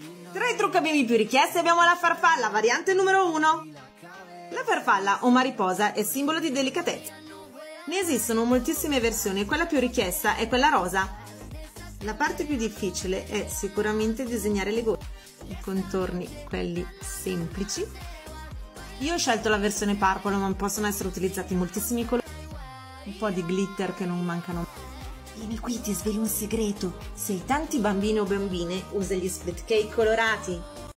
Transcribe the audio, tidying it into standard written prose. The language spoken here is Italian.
Tra i truccabimbi più richiesti abbiamo la farfalla, variante numero 1. La farfalla o mariposa è simbolo di delicatezza. Ne esistono moltissime versioni e quella più richiesta è quella rosa. La parte più difficile è sicuramente disegnare le gocce, i contorni, quelli semplici. Io ho scelto la versione purple, ma possono essere utilizzati moltissimi colori. Un po' di glitter che non mancano. Vieni qui, ti svelo un segreto. Se hai tanti bambini o bambine, usa gli split cake colorati.